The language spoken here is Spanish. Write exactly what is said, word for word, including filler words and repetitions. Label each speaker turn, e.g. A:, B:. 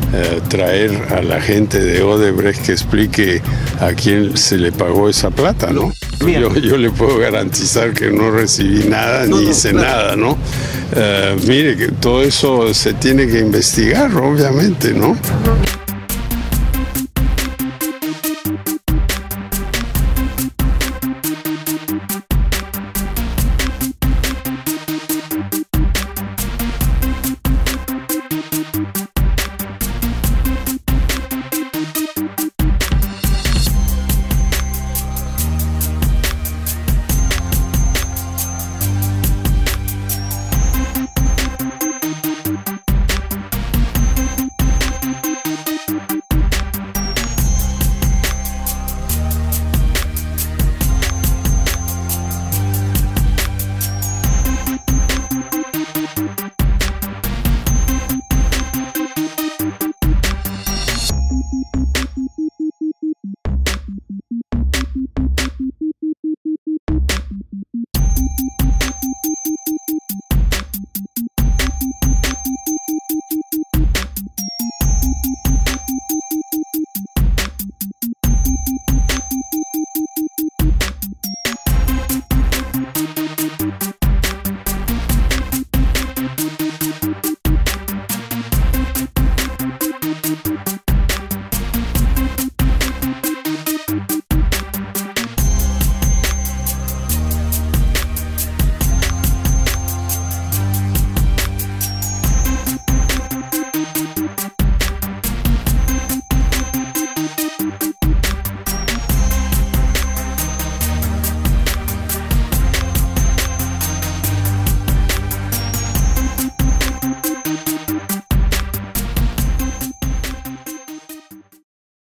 A: eh, traer a la gente de Odebrecht que explique a quién se le pagó esa plata, ¿no? Yo, yo le puedo garantizar que no recibí nada, no, ni no, hice claro. nada, ¿no? Uh, mire, que todo eso se tiene que investigar, obviamente, ¿no?